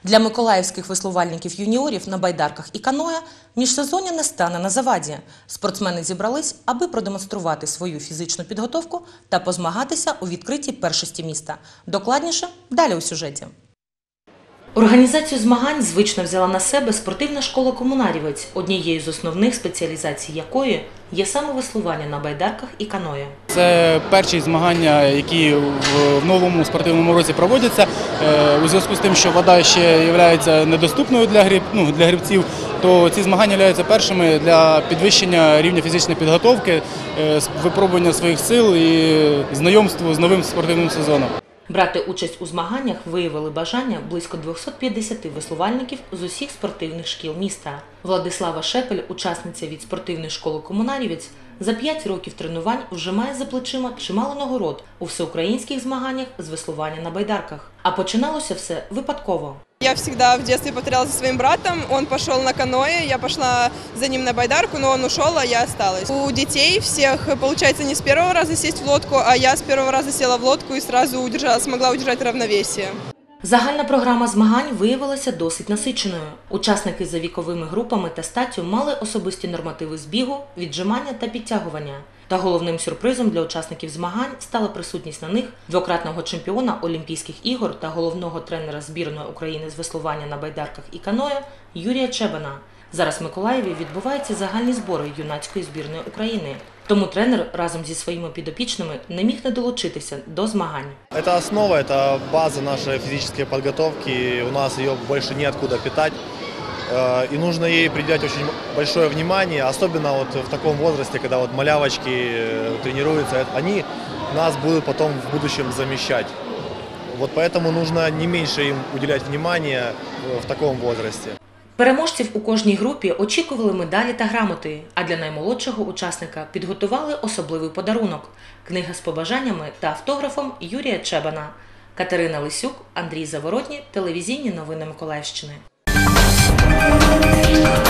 Для миколаївських веслувальників-юніорів на байдарках і каное міжсезоння не стане на заваді. Спортсмени зібрались, аби продемонструвати свою фізичну підготовку та позмагатися у відкритій першості міста. Докладніше – далі у сюжеті. Організацію змагань звично взяла на себе спортивна школа «Комунарівець», однією з основних спеціалізацій якої є саме веслування на байдарках і каное. Це перші змагання, які в новому спортивному році проводяться. У зв'язку з тим, що вода ще є недоступною для гребців, то ці змагання є першими для підвищення рівня фізичної підготовки, випробування своїх сил і знайомства з новим спортивним сезоном. Брати участь у змаганнях виявили бажання близько 250 веслувальників з усіх спортивних шкіл міста. Владислава Шепель, учасниця від спортивної школи «Комунарівець», за 5 років тренувань вже має за плечима чимало нагород у всеукраїнських змаганнях з веслування на байдарках. А починалося все випадково. Я всегда в детстве повторяла за своим братом, он пошел на каное, я пошла за ним на байдарку, но он ушел, а я осталась. У детей всех получается не с первого раза сесть в лодку, а я с первого раза села в лодку и сразу смогла удержать равновесие. Загальна програма змагань виявилася досить насиченою. Учасники за віковими групами та статтю мали особисті нормативи з бігу, віджимання та підтягування. Та головним сюрпризом для учасників змагань стала присутність на них двократного чемпіона Олімпійських ігор та головного тренера збірної України з веслування на байдарках і каное Юрія Чебана. Зараз в Миколаєві відбуваються загальні збори юнацької збірної України. Тому тренер разом зі своїми підопічними не міг не долучитися до змагань. Це основа, це база нашої фізичної підготовки. У нас її більше неоткуда питати. И нужно ей придать очень большое внимание, особенно вот в таком возрасте, когда вот малявочки тренируются, они нас будут потом в будущем замещать. Вот поэтому нужно не меньше им уделять внимание в таком возрасте. Переможців у кожній групі очікували медалі та грамоти, а для наймолодшого учасника підготували особливий подарунок – книга з побажаннями та автографом Юрія Чебана. Катерина Лисюк, Андрій Заворотній, телевізійні новини Миколаївщини.